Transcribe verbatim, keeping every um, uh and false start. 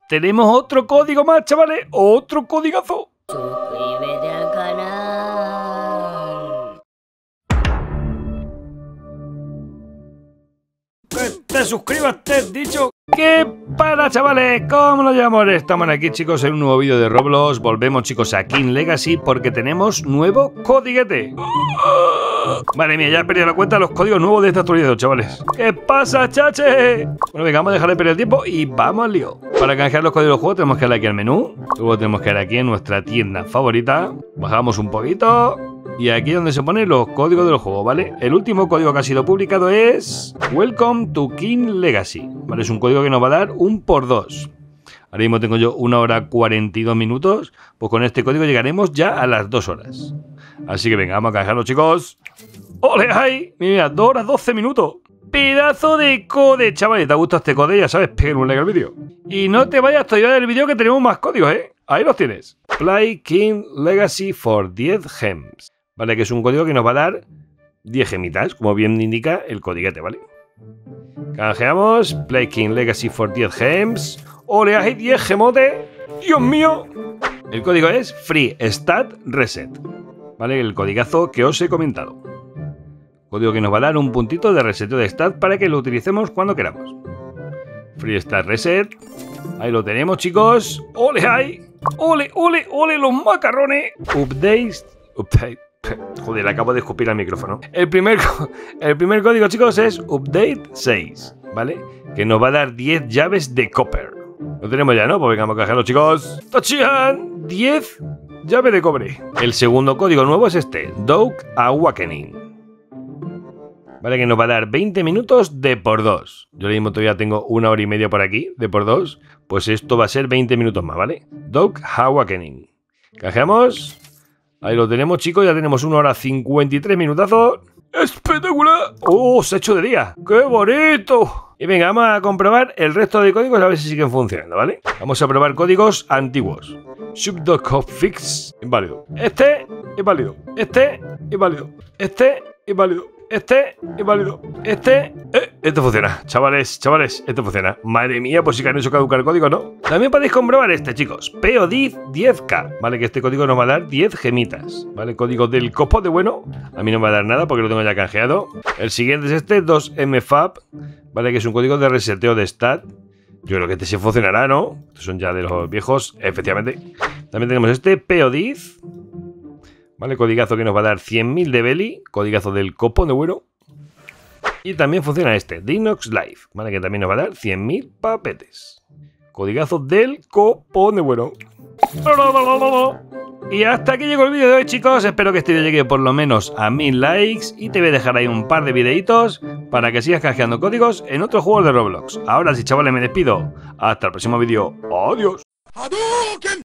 tenemos otro código más, chavales. Otro códigazo. Suscríbete al canal. Que te suscribas, te he dicho. ¿Qué para, chavales? ¿Cómo lo llamamos? Estamos aquí, chicos, en un nuevo vídeo de Roblox. Volvemos, chicos, a King Legacy porque tenemos nuevo codiguete. Madre mía, ya he perdido la cuenta de los códigos nuevos de esta actualización, chavales. ¿Qué pasa, chache? Bueno, venga, vamos a dejar de perder el tiempo y vamos al lío. Para canjear los códigos del juego tenemos que darle aquí al menú. Luego tenemos que ir aquí en nuestra tienda favorita. Bajamos un poquito. Y aquí es donde se ponen los códigos del juego, ¿vale? El último código que ha sido publicado es Welcome to King Legacy, ¿vale? Es un código que nos va a dar un por dos. Ahora mismo tengo yo una hora cuarenta y dos minutos. Pues con este código llegaremos ya a las dos horas. Así que venga, vamos a canjearlo, chicos. ¡Ole, ay! Mira, dos horas doce minutos. Pedazo de code, chavales. ¿Te ha gustado este code? Ya sabes, pégale un like al vídeo. Y no te vayas todavía del vídeo que tenemos más códigos, ¿eh? Ahí los tienes. Play King Legacy for diez gems. Vale, que es un código que nos va a dar diez gemitas, como bien indica el codiguete, ¿vale? Canjeamos. Play King Legacy for diez gems. ¡Ole, hay diez gemotes! ¡Dios mío! El código es Free Stat Reset. ¿Vale? El codigazo que os he comentado. Código que nos va a dar un puntito de reseteo de stat para que lo utilicemos cuando queramos. Free Stat Reset. Ahí lo tenemos, chicos. ¡Ole, hay! ¡Ole, ole, ole los macarrones! Updates. Update. Joder, acabo de escupir al micrófono. El primer, el primer código, chicos, es Update seis, ¿vale? Que nos va a dar diez llaves de copper. Lo tenemos ya, ¿no? Pues venga, vamos a canjearlo, chicos. ¡Tachan! diez llaves de cobre. El segundo código nuevo es este, Dog Awakening. Vale, que nos va a dar veinte minutos de por dos. Yo ahora mismo todavía tengo una hora y media por aquí, de por dos. Pues esto va a ser veinte minutos más, ¿vale? Dog Awakening. Canjeamos. Ahí lo tenemos, chicos, ya tenemos una hora cincuenta y tres minutazos. ¡Espectacular! ¡Oh, se ha hecho de día! ¡Qué bonito! Y venga, vamos a comprobar el resto de códigos a ver si siguen funcionando, ¿vale? Vamos a probar códigos antiguos. Subdocfix, inválido. Este, inválido. Este, inválido. Este, inválido. Este, inválido. Este, eh, esto funciona. Chavales, chavales, esto funciona. Madre mía, pues si que han hecho caducar el código, ¿no? También podéis comprobar este, chicos. P O D I diez K, ¿vale? Que este código nos va a dar diez gemitas, ¿vale? Código del copo de bueno. A mí no me va a dar nada porque lo tengo ya canjeado. El siguiente es este, dos M F A P, ¿vale? Que es un código de reseteo de stat. Yo creo que este sí funcionará, ¿no? Estos son ya de los viejos, efectivamente. También tenemos este, P O D I Z. ¿Vale? Codigazo que nos va a dar cien mil de belly. Codigazo del copo de bueno. Y también funciona este, Dinox Life, ¿vale? Que también nos va a dar cien mil papetes. Codigazo del copo de bueno. Y hasta aquí llegó el vídeo de hoy, chicos. Espero que este vídeo llegue por lo menos a mil likes. Y te voy a dejar ahí un par de videitos para que sigas canjeando códigos en otros juegos de Roblox. Ahora sí, chavales, me despido. Hasta el próximo vídeo. Adiós.